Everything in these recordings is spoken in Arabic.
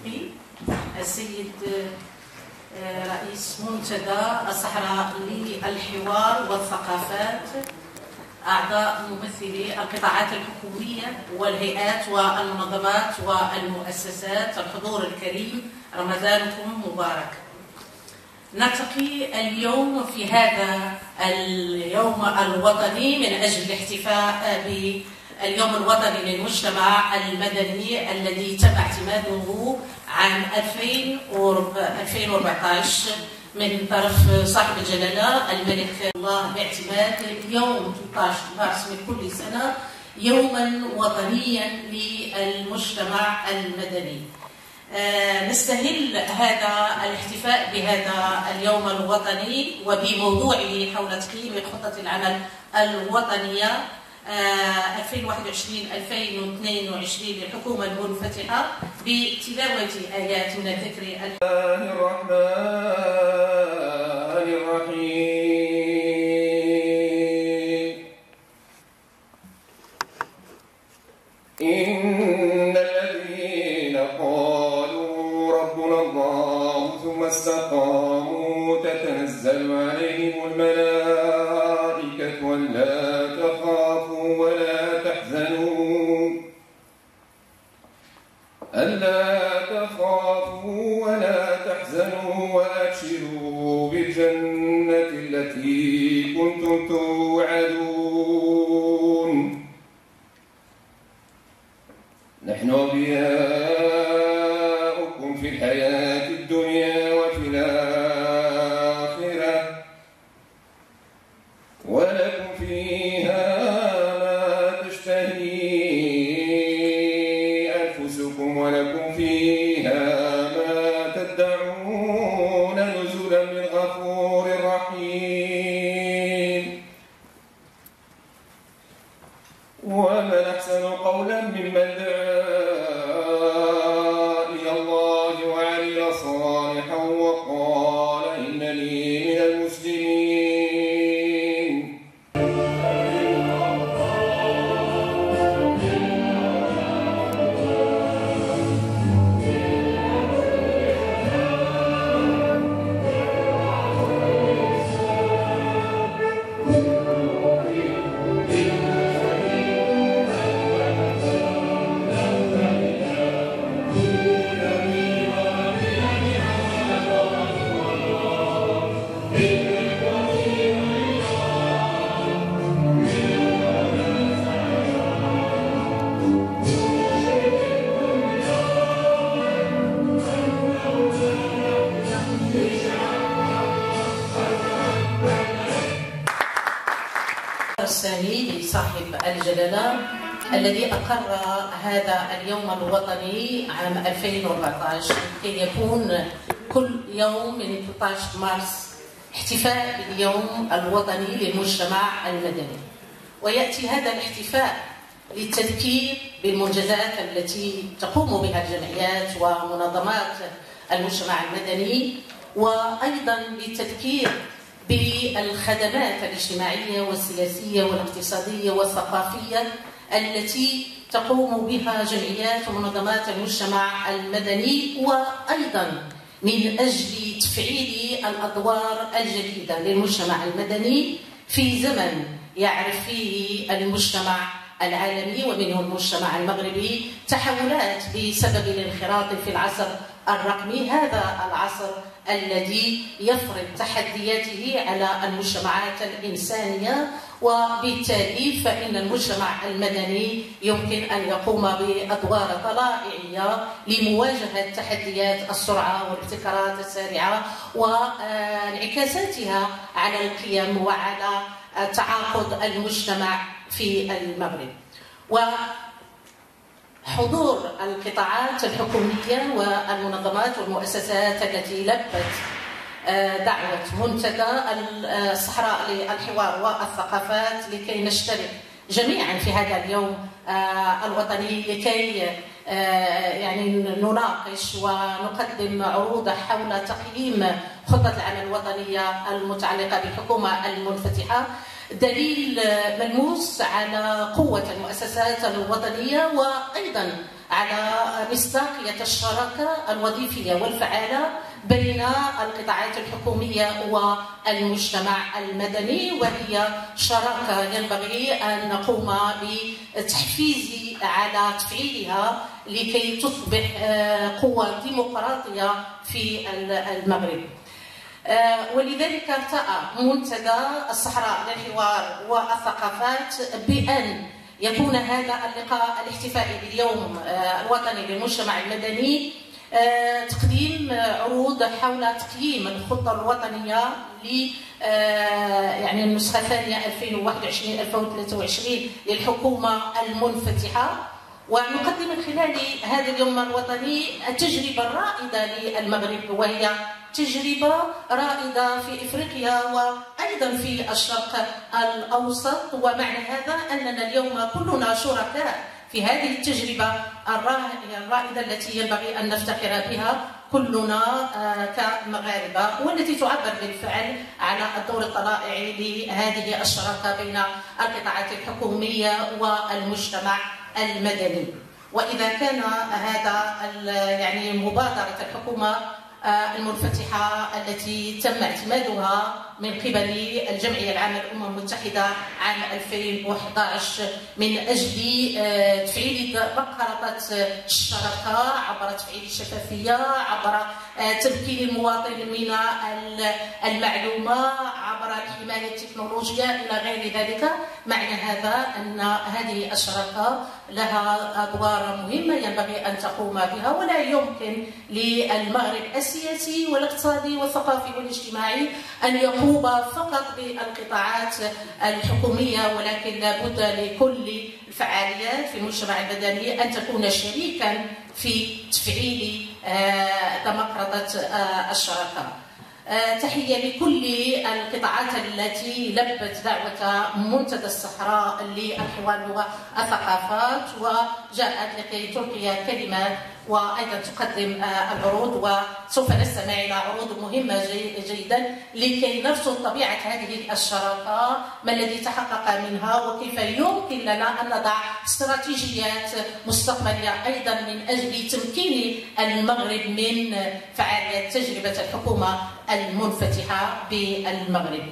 نلتقي السيد رئيس منتدى الصحراء للحوار والثقافات، أعضاء ممثلي القطاعات الحكومية والهيئات والمنظمات والمؤسسات، الحضور الكريم، رمضانكم مبارك. نلتقي اليوم في هذا اليوم الوطني من أجل الاحتفاء باليوم الوطني للمجتمع المدني الذي تم اعتماده عام 2014 من طرف صاحب الجلالة الملك الله، باعتماد يوم 13 مارس من كل سنة يوما وطنيا للمجتمع المدني. نستهل هذا الاحتفاء بهذا اليوم الوطني وبموضوعه حول تقييم خطة العمل الوطنية 2021-2022 للحكومة المنفتحة بتلاوة آيات من الذكر. الله الرحمن الرحيم. إن الذين قالوا ربنا الله ثم استقاموا تتنزل عليهم الملائكة ألا تخافوا ولا تحزنوا وأبشروا بالجنة التي كنتم توعدون. نحن أولياؤكم في الحياة الدنيا وفي الآخرة، ولكم فيها ما تشتهي أنفسكم ولكم فيها ما تدعون نزلا من غفور رحيم. ومن أحسن قولا ممن دعا إلى الله وعمل صالحا وقال إنني من المسلمين. الثاني لصاحب الجلالة الذي أقر هذا اليوم الوطني عام 2014 لكي يكون كل يوم من 13 مارس احتفاء باليوم الوطني للمجتمع المدني. ويأتي هذا الاحتفاء للتذكير بالمنجزات التي تقوم بها الجمعيات ومنظمات المجتمع المدني، وأيضا للتذكير بالخدمات الاجتماعية والسياسية والاقتصادية والثقافية التي تقوم بها جمعيات ومنظمات المجتمع المدني، وأيضا من أجل تفعيل الأدوار الجديدة للمجتمع المدني في زمن يعرف فيه المجتمع العالمي ومنه المجتمع المغربي تحولات بسبب الانخراط في العصر الرقمي، هذا العصر الذي يفرض تحدياته على المجتمعات الإنسانية، وبالتالي فإن المجتمع المدني يمكن أن يقوم بأدوار طلائعية لمواجهة تحديات السرعة والابتكارات السريعة وانعكاساتها على القيم وعلى تعاقد المجتمع في المغرب. وحضور القطاعات الحكومية والمنظمات والمؤسسات التي لبت دعوة منتدى الصحراء للحوار والثقافات لكي نشترك جميعا في هذا اليوم الوطني، لكي يعني نناقش ونقدم عروض حول تقييم خطة العمل الوطنية المتعلقة بالحكومة المنفتحة، دليل ملموس على قوة المؤسسات الوطنية وأيضا على مصداقية الشراكة الوظيفية والفعالة بين القطاعات الحكومية والمجتمع المدني، وهي شراكة ينبغي أن نقوم بتحفيز على تفعيلها لكي تصبح قوة ديمقراطية في المغرب. ولذلك ارتأى منتدى الصحراء للحوار والثقافات بأن يكون هذا اللقاء الاحتفائي باليوم الوطني للمجتمع المدني تقديم عروض حول تقييم الخطة الوطنية ل يعني النسخة الثانية 2021-2023 للحكومة المنفتحة، ونقدم من خلال هذا اليوم الوطني التجربة الرائدة للمغرب، وهي تجربة رائدة في إفريقيا وأيضا في الشرق الأوسط. ومعنى هذا أننا اليوم كلنا شركاء في هذه التجربة الرائدة التي ينبغي أن نفتخر بها كلنا كمغاربة، والتي تعبر بالفعل على الدور الطلائعي لهذه الشراكة بين القطاعات الحكومية والمجتمع المدني. وإذا كان هذا يعني مبادرة الحكومة المنفتحة التي تم اعتمادها من قبل الجمعية العامة للأمم المتحدة عام 2011 من أجل تفعيل بقرة الشراكة عبر تفعيل الشفافية، عبر تمكين المواطن من المعلومة، عبر الحماية التكنولوجية إلى غير ذلك. معنى هذا أن هذه الشراكة لها أدوار مهمة ينبغي أن تقوم بها، ولا يمكن للمغرب السياسي والاقتصادي والثقافي والاجتماعي أن يقوم فقط بالقطاعات الحكومية، ولكن لابد لكل الفعاليات في المجتمع المدني أن تكون شريكا في تفعيل ديمقراطية الشراكة. تحية لكل القطاعات التي لبت دعوة منتدى الصحراء للحوار والثقافات وجاءت لكي تلقي كلمات وأيضا تقدم العروض، وسوف نستمع إلى عروض مهمة جيدا لكي نرصد طبيعة هذه الشراكة، ما الذي تحقق منها، وكيف يمكن لنا أن نضع استراتيجيات مستقبلية أيضا من أجل تمكين المغرب من فعالية تجربة الحكومة المنفتحة بالمغرب.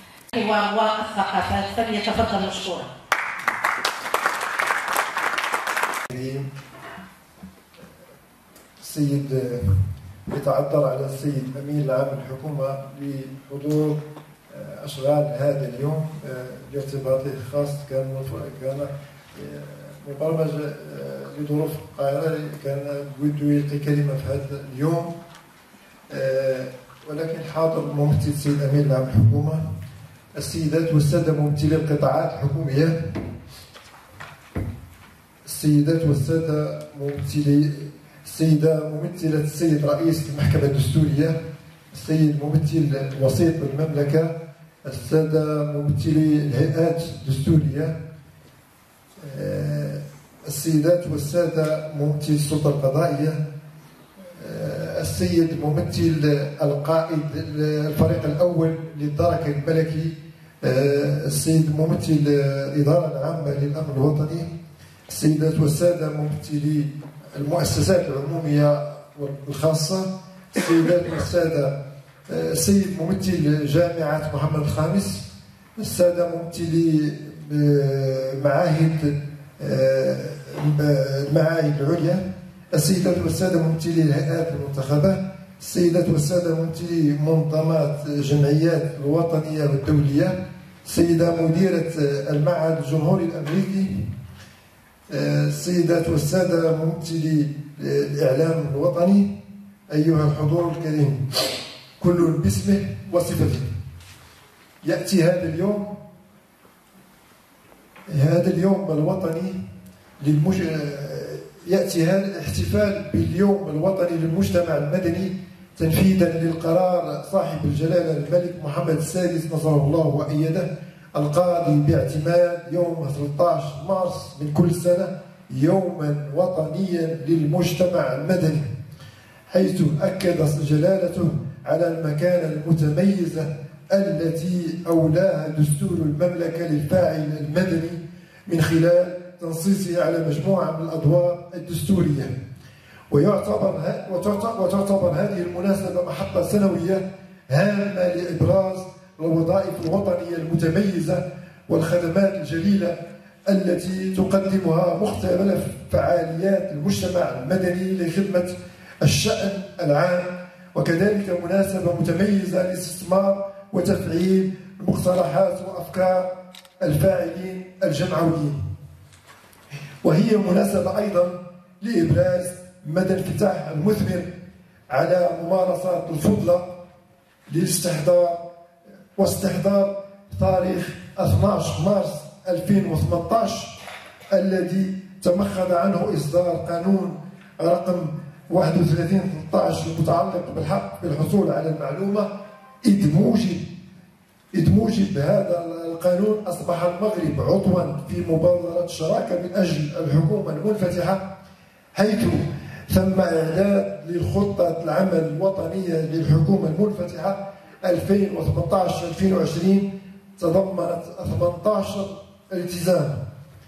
والثقافات فليتفضل مشكورا. السيد يتعذر على السيد أمين العام الحكومة لحضور أشغال هذا اليوم بارتباطه الخاص، كان مبرمج لظروف القاهرة، كان بده يلقي كلمة في هذا اليوم، ولكن حاضر ممثل السيد أمين العام الحكومة، السيدات والسادة ممثلي القطاعات الحكومية، السيدات والسادة ممثلي السيدة ممثلة السيد رئيس المحكمة الدستورية، السيد ممثل الوسيط بالمملكة، السادة ممثلي الهيئات الدستورية، السيدات والسادة ممثل السلطة القضائية، السيد ممثل القائد الفريق الأول للدرك الملكي، السيد ممثل الإدارة العامة للأمن الوطني، السيدات والسادة ممثلي المؤسسات العمومية والخاصة، السيدات والسادة السيد ممثل جامعة محمد الخامس، السادة ممثلي معاهد المعاهد العليا، السيدات والسادة ممثلي الهيئات المنتخبة، السيدات والسادة ممثلي منظمات الجمعيات الوطنية والدولية، السيدة مديرة المعهد الجمهوري الأمريكي، السيدات والسادة ممثلي الإعلام الوطني، أيها الحضور الكريم، كل باسمه وصفته. يأتي هذا اليوم الوطني يأتي هذا الاحتفال باليوم الوطني للمجتمع المدني تنفيذا للقرار صاحب الجلالة الملك محمد السادس نصره الله وأيده القاضي باعتماد يوم 13 مارس من كل سنة يوما وطنيا للمجتمع المدني، حيث أكد جلالته على المكانة المتميزة التي أولاها دستور المملكة للفاعل المدني من خلال تنصيصه على مجموعة من الأدوار الدستورية. وتعتبر هذه المناسبة محطة سنوية هامة لإبراز الوظائف الوطنية المتميزة والخدمات الجليلة التي تقدمها مختلف فعاليات المجتمع المدني لخدمة الشأن العام، وكذلك مناسبة متميزة لاستثمار وتفعيل مقترحات وأفكار الفاعلين الجمعويين. وهي مناسبة أيضا لإبراز مدى الانفتاح المثمر على ممارسات الفضلة واستحضار تاريخ 12 مارس 2018 الذي تمخض عنه إصدار قانون رقم 31/13 المتعلق بالحق بالحصول على المعلومة. إذ موجب هذا القانون أصبح المغرب عضوا في مبادرة الشراكة من أجل الحكومة المنفتحة، حيث تم إعداد للخطة العمل الوطنية للحكومة المنفتحة 2018-2020 تضمنت 18 التزام،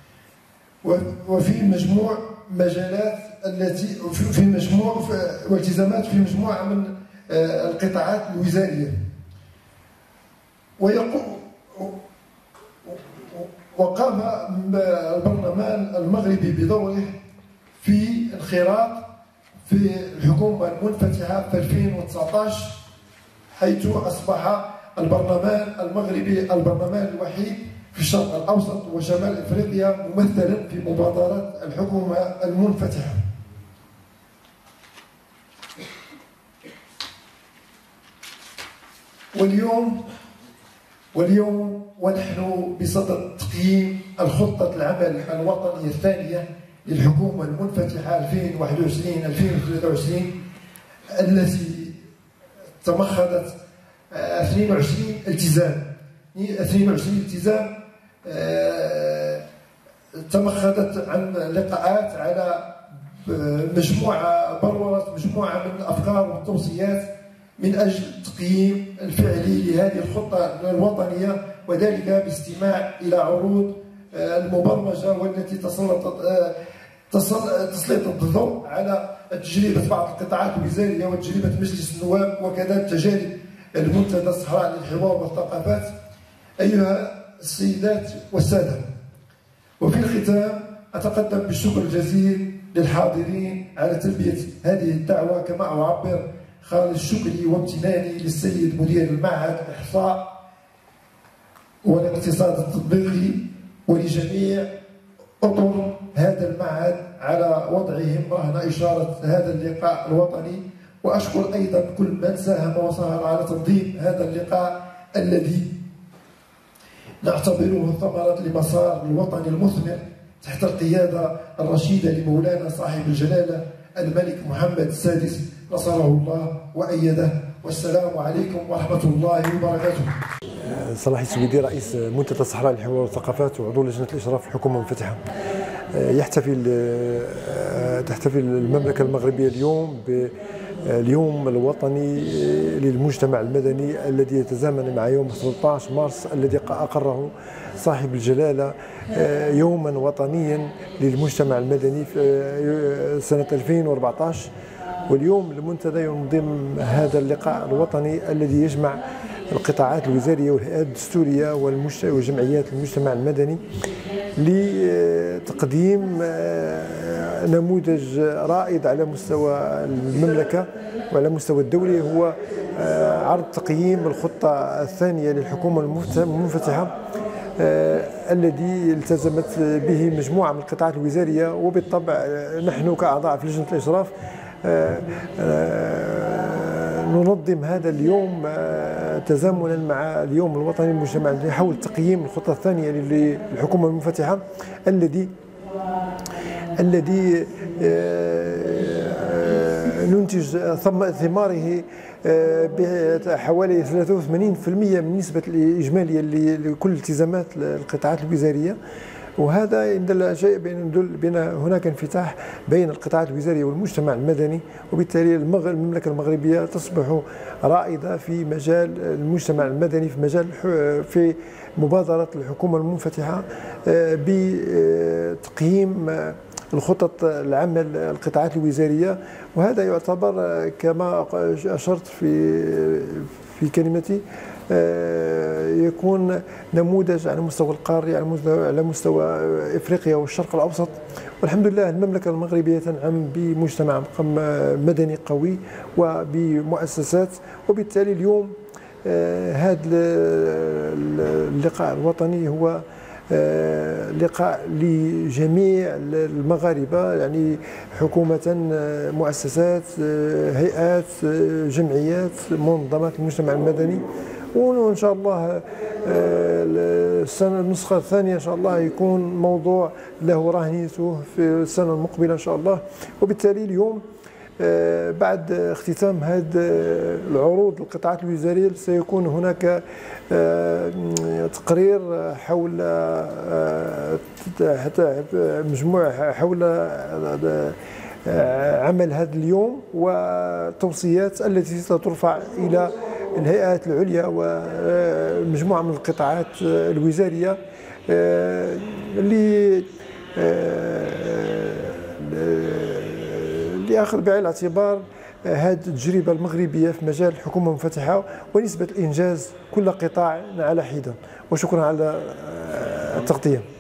وفي مجموع مجالات والتزامات في مجموعة من القطاعات الوزارية. وقام البرلمان المغربي بدوره في انخراط في الحكومة المنفتحة في 2019، حيث أصبح البرلمان المغربي البرلمان الوحيد في الشرق الأوسط وشمال إفريقيا ممثلا في مبادرة الحكومة المنفتحة. واليوم ونحن بصدد تقييم الخطة العمل الوطنية الثانية للحكومة المنفتحة 2021-2023 التي تمخضت 22 التزام تمخضت عن لقاءات على برورت مجموعة من الأفكار والتوصيات من أجل تقييم الفعلي لهذه الخطة الوطنية، وذلك باستماع إلى عروض المبرمجة والتي تسلط الضوء على تجربة بعض القطاعات الوزارية وتجربة مجلس النواب وكذا التجارب المنتدى الصحراء للحوار والثقافات. أيها السيدات والسادة، وفي الختام أتقدم بالشكر الجزيل للحاضرين على تلبية هذه الدعوة، كما أعبر خالص شكري وامتناني للسيد مدير المعهد الإحصاء والاقتصاد التطبيقي ولجميع أطر هذا المعهد على وضعهم رهن إشارة هذا اللقاء الوطني. وأشكر أيضا كل من ساهم وسهر على تنظيم هذا اللقاء الذي نعتبره ثمرة لمسار الوطني المثمر تحت القيادة الرشيدة لمولانا صاحب الجلالة الملك محمد السادس نصره الله وأيده. والسلام عليكم ورحمة الله وبركاته. صلاح السويدي، رئيس منتدى الصحراء للحوار والثقافات وعضو لجنة الإشراف في الحكومة المنفتحة. تحتفل المملكة المغربية اليوم باليوم الوطني للمجتمع المدني الذي يتزامن مع يوم 13 مارس الذي أقره صاحب الجلالة يوما وطنيا للمجتمع المدني في سنة 2014. واليوم المنتدى ينظم هذا اللقاء الوطني الذي يجمع القطاعات الوزارية والهيئات الدستورية وجمعيات المجتمع المدني لتقديم نموذج رائد على مستوى المملكة وعلى مستوى الدولي، هو عرض تقييم الخطة الثانية للحكومة المنفتحة الذي التزمت به مجموعة من القطاعات الوزارية. وبالطبع نحن كأعضاء في لجنة الإشراف ننظم هذا اليوم تزامنا مع اليوم الوطني للمجتمع المدني حول تقييم الخطة الثانية للحكومة المنفتحة الذي ننتج ثماره بحوالي 83% من النسبة الإجمالية لكل التزامات القطاعات الوزارية. وهذا إن دل شيء بأن هناك انفتاح بين القطاعات الوزارية والمجتمع المدني، وبالتالي المملكة المغربية تصبح رائدة في مجال المجتمع المدني، في مبادرة الحكومة المنفتحة بتقييم الخطط العمل القطاعات الوزارية. وهذا يعتبر كما أشرت في كلمتي يكون نموذج على مستوى القاري، على مستوى إفريقيا والشرق الأوسط. والحمد لله المملكة المغربية تنعم بمجتمع مدني قوي وبمؤسسات. وبالتالي اليوم هذا اللقاء الوطني هو لقاء لجميع المغاربة، يعني حكومة، مؤسسات، هيئات، جمعيات، منظمات المجتمع المدني. وإن شاء الله النسخة الثانية إن شاء الله يكون موضوع له رهنيته في السنة المقبلة إن شاء الله. وبالتالي اليوم بعد اختتام هذه العروض القطاعات الوزارية سيكون هناك تقرير حول مجموعة حول عمل هذا اليوم والتوصيات التي سترفع إلى الهيئات العليا ومجموعة من القطاعات الوزارية لأخذ بعين الاعتبار هذه التجربة المغربية في مجال الحكومة المنفتحة ونسبة الإنجاز كل قطاع على حدة. وشكرا على التغطية.